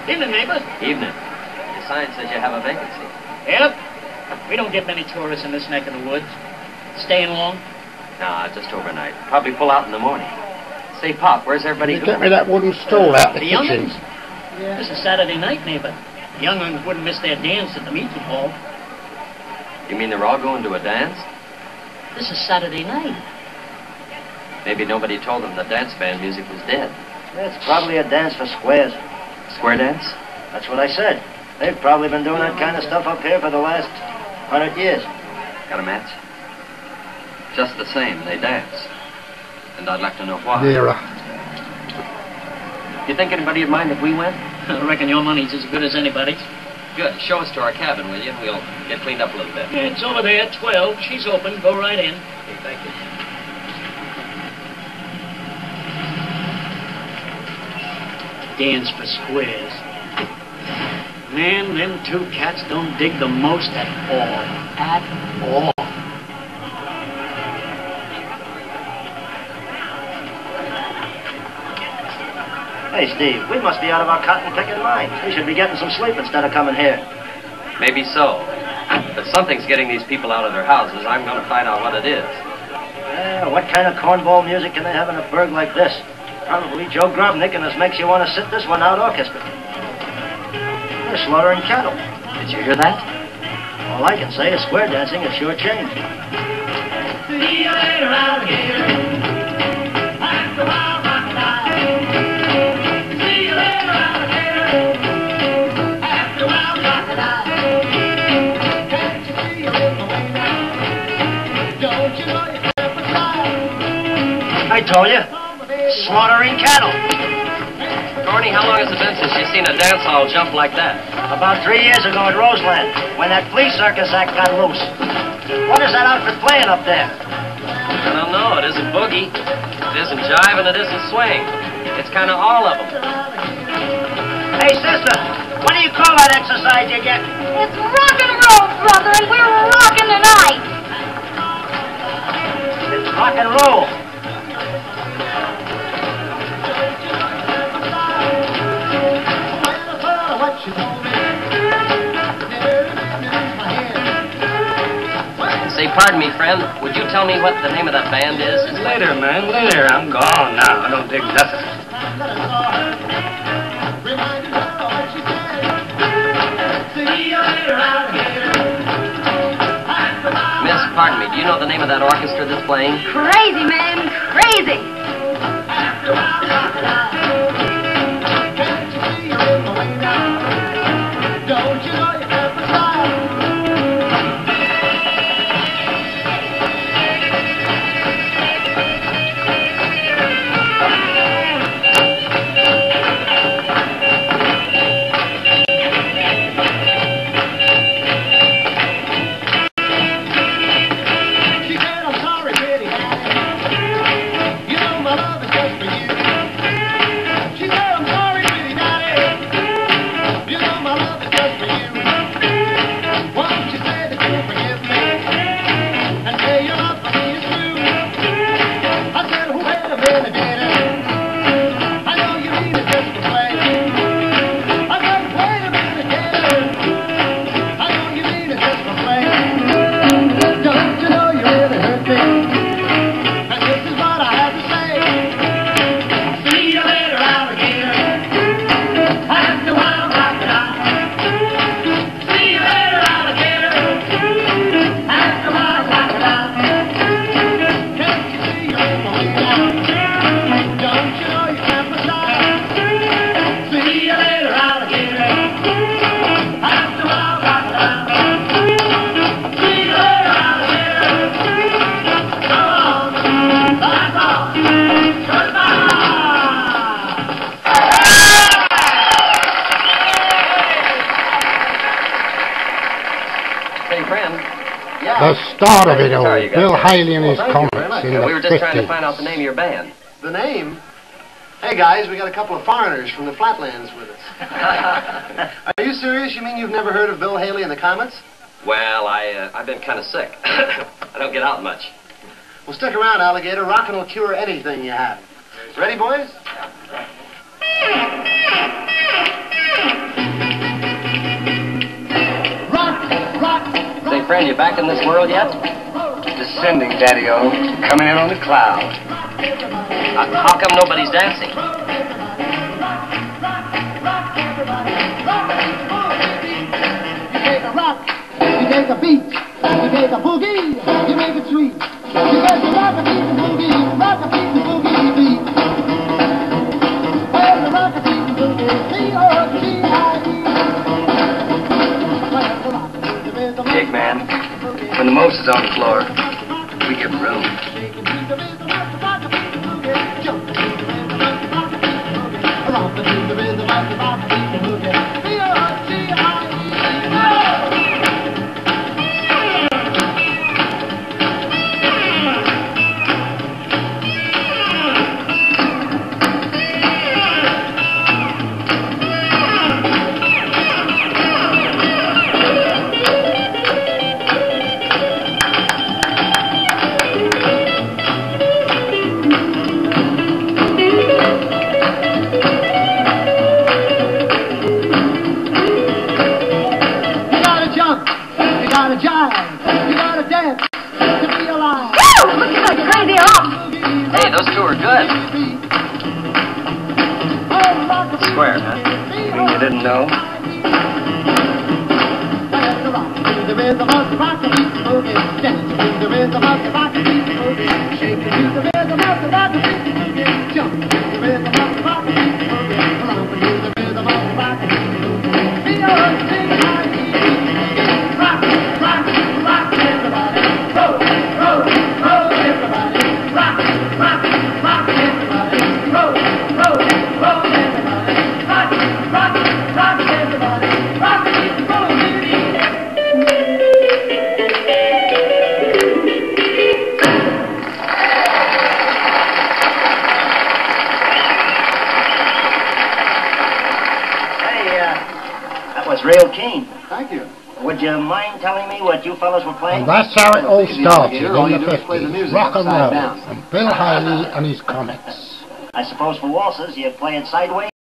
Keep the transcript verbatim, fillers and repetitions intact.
Evening, neighbor. Evening. Your sign says you have a vacancy. Yep. We don't get many tourists in this neck of the woods. Staying long? Nah, just overnight. Probably pull out in the morning. Say, Pop, where's everybody going? Get me that wooden stool out the, the kitchen. young'uns? Yeah. This is Saturday night, neighbor. The young'uns wouldn't miss their dance at the meeting hall. You mean they're all going to a dance? This is Saturday night. Maybe nobody told them the dance band music was dead. It's probably a dance for squares. Square dance? That's what I said. They've probably been doing that kind of stuff up here for the last hundred years. Got a match? Just the same, they dance. And I'd like to know why. Nearer. You think anybody would mind if we went? I reckon your money's as good as anybody's. Good. Show us to our cabin, will you? We'll get cleaned up a little bit. Yeah, it's over there, twelve. She's open. Go right in. Okay, thank you. Dance for squares. Man, them two cats don't dig the most at all. At all. Hey, Steve, we must be out of our cotton-picking minds. We should be getting some sleep instead of coming here. Maybe so. But something's getting these people out of their houses. I'm going to find out what it is. Yeah, what kind of cornball music can they have in a burg like this? Probably Joe Grubnick, and this makes you want to sit this one out orchestra. They're slaughtering cattle. Did you hear that? All I can say is square dancing has sure changed. See you later, alligator. After a while, crocodile. See you later, alligator. After a while, crocodile. Can't you see you in the way now? Don't you know you can't fly? I told you. Slaughtering cattle. Gordy, how long has it been since you've seen a dance hall jump like that? About three years ago at Roseland, when that flea circus act got loose. What is that outfit playing up there? I don't know. It isn't boogie. It isn't jive, and it isn't swing. It's kind of all of them. Hey, sister, what do you call that exercise you get? It's rock and roll, brother, and we're rocking tonight. It's rock and roll. Say, pardon me, friend. Would you tell me what the name of that band is? Later, man, later. I'm gone now. I don't dig nothing. Miss, pardon me. Do you know the name of that orchestra that's playing? Crazy, man, crazy. Don't you know you can't fly? The start of it all, Bill Haley and his Comets in the We were just trying to fifties. find out the name of your band. The name? Hey, guys, we got a couple of foreigners from the Flatlands with us. Are you serious? You mean you've never heard of Bill Haley and the Comets? Well, I, uh, I've been kind of sick. I don't get out much. Well, stick around, Alligator. Rockin' will cure anything you have. Ready, boys? Yeah. friend, you back in this world yet? Descending, Daddy-O. Coming in on the cloud. Uh, how come nobody's dancing? You take a rock, you take a beat, you take a boogie, you make it sweet. You get the rock a beat, the boogie, rock a beat, the boogie beat. Well, the rock a beat, the boogie, B O G I E. Big man, when the most is on the floor, we give room. Hey, those two are good. Square, huh? You mean you didn't know? Real keen. Thank you. Would you mind telling me what you fellas were playing? And that's how it all started in All you the do is play the fifties. music Rock and upside roll. down. And Bill Haley and his Comets. I suppose for waltzes you play it sideways?